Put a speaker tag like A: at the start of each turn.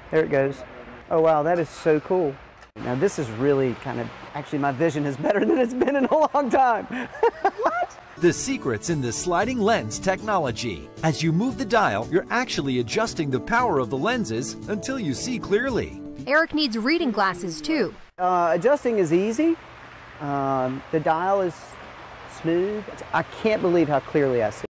A: There it goes. Oh wow, that is so cool. Now this is really actually my vision is better than it's been in a long time.
B: What? The secret's in the sliding lens technology. As you move the dial, you're actually adjusting the power of the lenses until you see clearly.
C: Eric needs reading glasses too.
A: Adjusting is easy. The dial is smooth. I can't believe how clearly I see.